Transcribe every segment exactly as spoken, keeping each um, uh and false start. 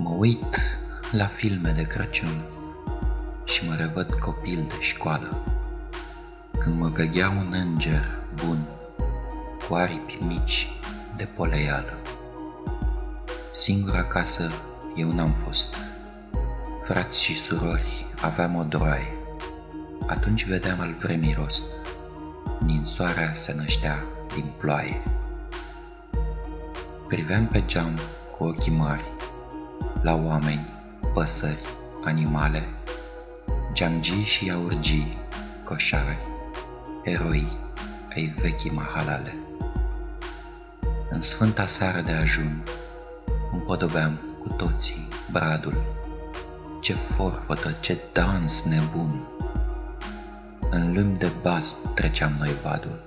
Mă uit la filme de Crăciun și mă revăd copil de școală, când mă veghea un înger bun cu aripi mici de poleială. Singur acasă eu n-am fost, frați și surori aveam o droaie. Atunci vedeam al vremii rost, ninsoarea se năștea din ploaie. Priveam pe geam cu ochii mari la oameni, păsări, animale, geamgii și iaurgii, coșari, eroi ai vechii mahalale. În sfânta seară de ajun împodobeam cu toții bradul. Ce forfătă, ce dans nebun! În lumi de basm treceam noi vadul.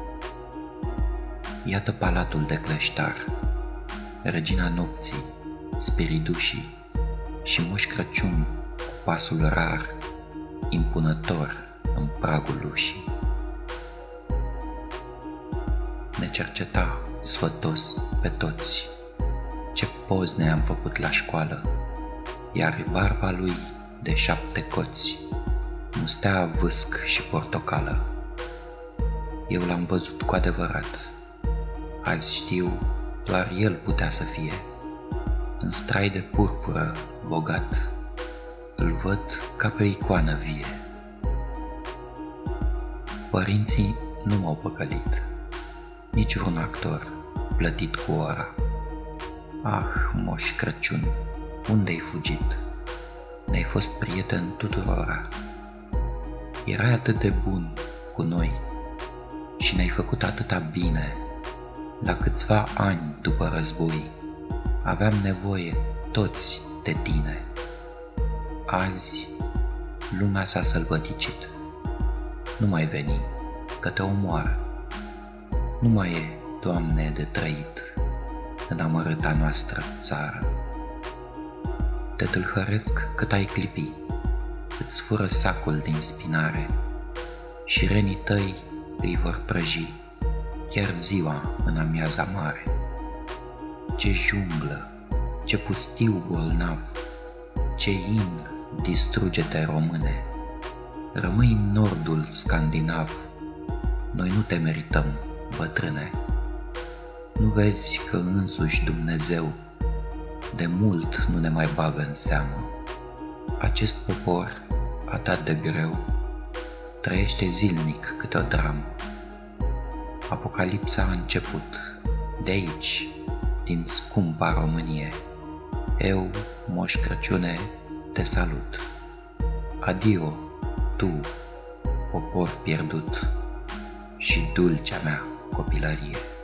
Iată palatul de cleștar, regina nopții, spiridușii și Moș Crăciun cu pasul rar, impunător în pragul ușii. Ne cerceta sfătos pe toți ce pozne am făcut la școală, iar barba lui de șapte coți mustea vâsc și portocală. Eu l-am văzut cu adevărat, azi știu, doar el putea să fie. În strai de purpură bogat, îl văd ca pe icoană vie. Părinții nu m-au păcălit, nici vreun actor plătit cu ora. Ah, Moș Crăciun, unde-ai fugit? Ne-ai fost prieten tuturora. Erai atât de bun cu noi și ne-ai făcut atâta bine. La câțiva ani după război aveam nevoie toți de tine. Azi lumea s-a sălbăticit. Nu mai veni, că te omoară. Nu mai e, Doamne, de trăit în amărâta noastră țară. Te tâlhăresc cât ai clipi, îți fură sacul din spinare și renii tăi îi vor prăji chiar ziua în amiaza mare. Ce junglă, ce pustiu bolnav, ce in distruge-te, române! Rămâi în nordul scandinav, noi nu te merităm, bătrâne. Nu vezi că însuși Dumnezeu de mult nu ne mai bagă în seamă? Acest popor atât de greu trăiește zilnic câte o dramă. Apocalipsa a început de aici, din scumpa Românie. Eu, Moș Crăciune, te salut. Adio, tu, popor pierdut și dulcea mea copilărie.